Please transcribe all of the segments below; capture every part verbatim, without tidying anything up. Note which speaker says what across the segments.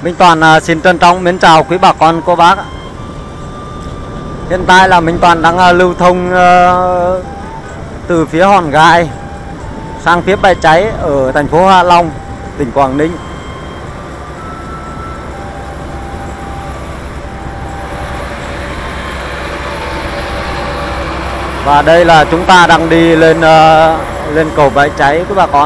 Speaker 1: Minh Toàn uh, xin trân trọng mến chào quý bà con cô bác. Hiện tại là Minh Toàn đang uh, lưu thông uh, từ phía Hòn Gai sang phía Bãi Cháy ở thành phố Hạ Long, tỉnh Quảng Ninh. Và đây là chúng ta đang đi lên uh, lên cầu Bãi Cháy quý bà con.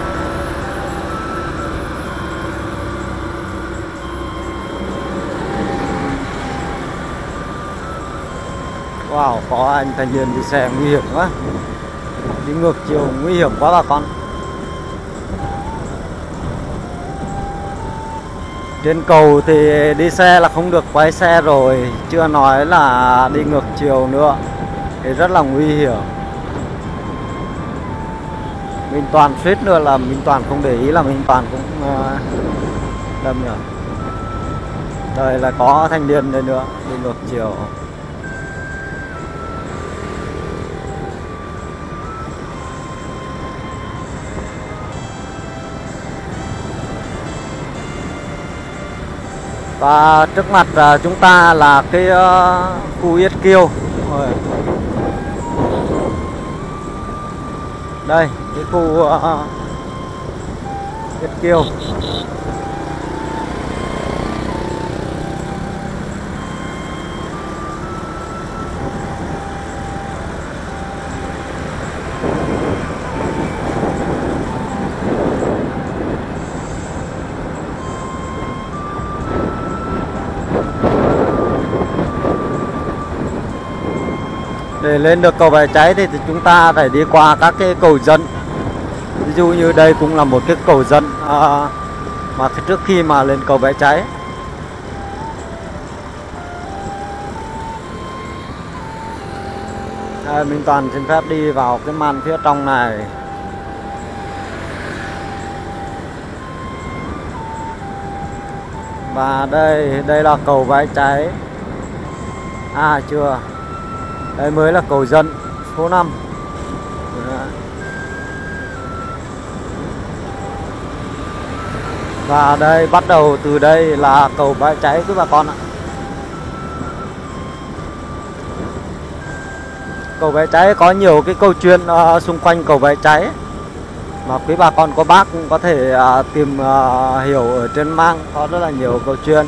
Speaker 1: Wow, có anh thanh niên đi xe nguy hiểm quá. Đi ngược chiều nguy hiểm quá bà con. Trên cầu thì đi xe là không được quay xe rồi, chưa nói là đi ngược chiều nữa thì rất là nguy hiểm. Minh Toàn suýt nữa là Minh Toàn không để ý là Minh Toàn cũng uh, đâm rồi. Đây là có thanh niên đây nữa, đi ngược chiều. Và trước mặt uh, chúng ta là cái uh, khu Yết Kiêu. Đây, cái khu uh, Yết Kiêu. Để lên được cầu Bãi Cháy thì chúng ta phải đi qua các cái cầu dân. Ví dụ như đây cũng là một cái cầu dân à, mà trước khi mà lên cầu Bãi Cháy. À, Minh Toàn xin phép đi vào cái màn phía trong này. Và đây, đây là cầu Bãi Cháy. À chưa. Đây mới là cầu dân số năm. Và đây bắt đầu từ đây là cầu Bãi Cháy quý bà con ạ. Cầu Bãi Cháy có nhiều cái câu chuyện uh, xung quanh cầu Bãi Cháy mà quý bà con cô bác cũng có thể uh, tìm uh, hiểu ở trên mạng, có rất là nhiều câu chuyện.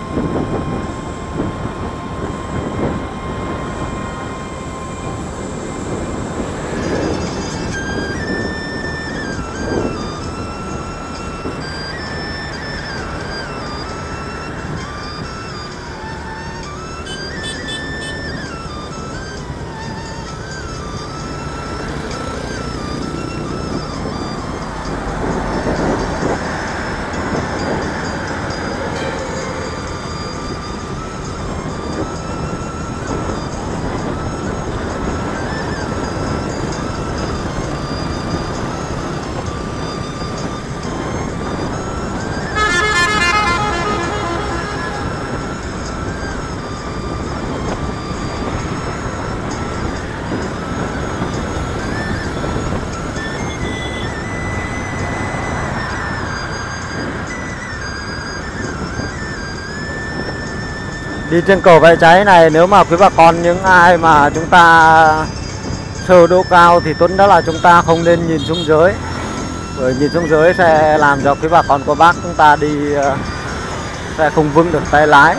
Speaker 1: Đi trên cầu Bãi Cháy này, nếu mà quý bà con những ai mà chúng ta sơ độ cao thì tốt nhất là chúng ta không nên nhìn xuống dưới. Bởi nhìn xuống dưới sẽ làm cho quý bà con cô bác chúng ta đi sẽ không vững được tay lái.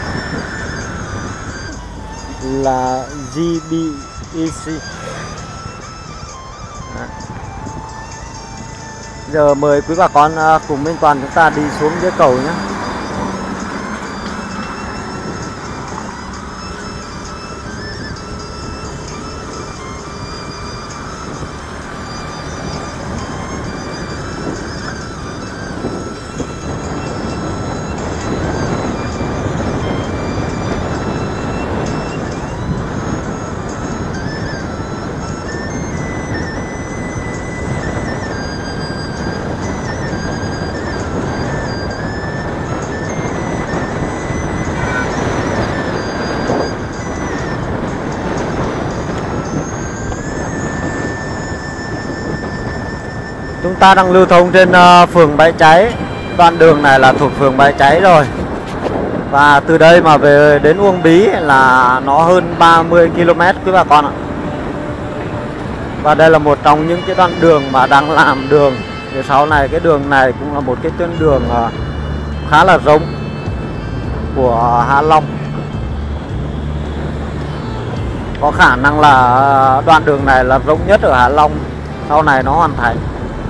Speaker 1: Là giê bê e xê. Giờ mời quý bà con cùng Minh Toàn chúng ta đi xuống dưới cầu nhé. Chúng ta đang lưu thông trên uh, phường Bãi Cháy. đoạn đường này là thuộc phường Bãi Cháy rồi. Và từ đây mà về đến Uông Bí là nó hơn ba mươi ki lô mét quý bà con ạ. Và đây là một trong những cái đoạn đường mà đang làm đường. Thì sau này cái đường này cũng là một cái tuyến đường khá là rộng của Hạ Long. Có khả năng là đoạn đường này là rộng nhất ở Hạ Long sau này nó hoàn thành.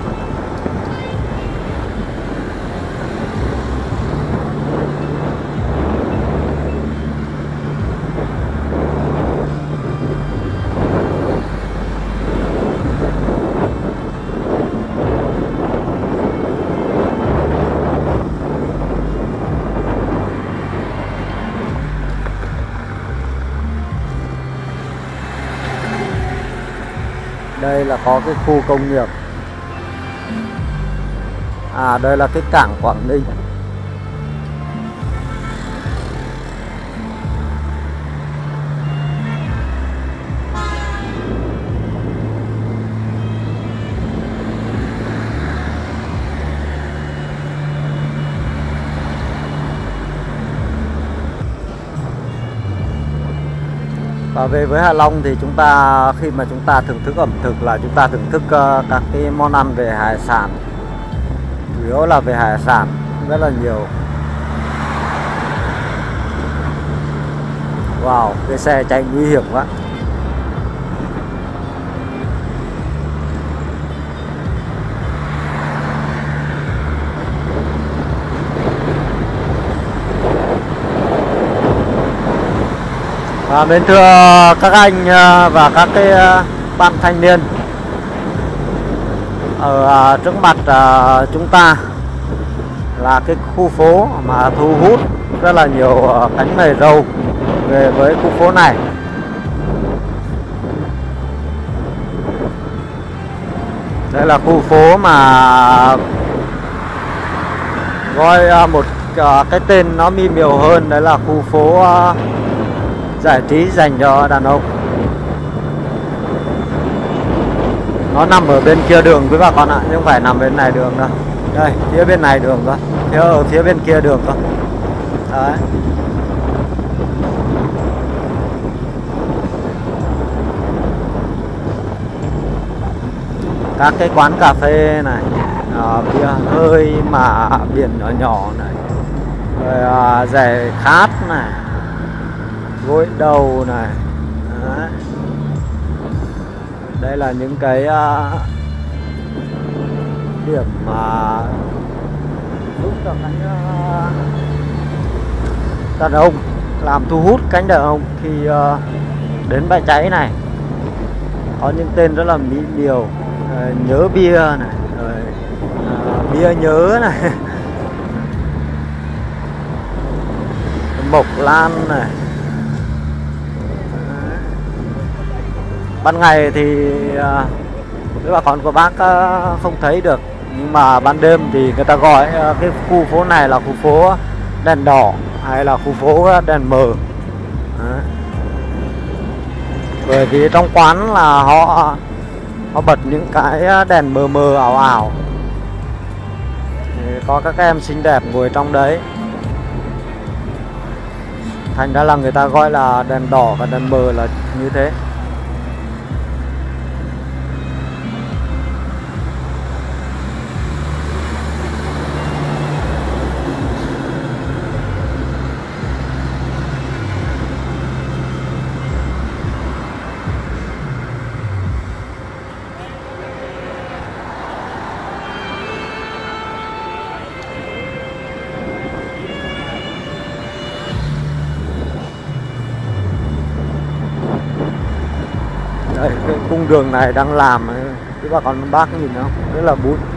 Speaker 1: Đây là có cái khu công nghiệp. À đây là cái cảng Quảng Ninh. Và về với Hạ Long thì chúng ta khi mà chúng ta thưởng thức ẩm thực là chúng ta thưởng thức uh, các cái món ăn về hải sản, chủ yếu là về hải sản rất là nhiều. Wow, cái xe chạy nguy hiểm quá. À, mến thưa các anh và các cái bạn thanh niên, ở trước mặt chúng ta là cái khu phố mà thu hút rất là nhiều cánh mày râu về với khu phố này. Đây là khu phố mà gọi một cái tên nó mỹ miều hơn, đấy là khu phố giải trí dành cho đàn ông. Nó nằm ở bên kia đường quý bà con ạ, chứ không phải nằm bên này đường đâu. Đây, phía bên này đường cơ, phía ở phía bên kia đường cơ. Đấy. Các cái quán cà phê này, à, bia hơi mà biển nhỏ nhỏ này, rồi à, rẻ khát này, gối đầu này. Đấy. Đây là những cái uh, điểm mà giúp cho cánh uh, đàn ông, làm thu hút cánh đàn ông khi uh, đến Bãi Cháy này. Có những tên rất là mỹ miều, uh, nhớ bia này, rồi uh, bia nhớ này, Mộc Lan này. Ban ngày thì các bà con của bác không thấy được, nhưng mà ban đêm thì người ta gọi cái khu phố này là khu phố đèn đỏ hay là khu phố đèn mờ. Đấy. Bởi vì trong quán là họ họ bật những cái đèn mờ mờ ảo ảo, thì có các em xinh đẹp ngồi trong đấy, thành ra là người ta gọi là đèn đỏ và đèn mờ là như thế. Đây, cái cung đường này đang làm, các bà con bác nhìn không, rất là bún.